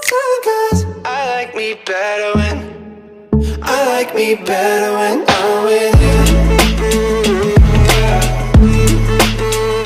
'Cause I like me better when I'm with you.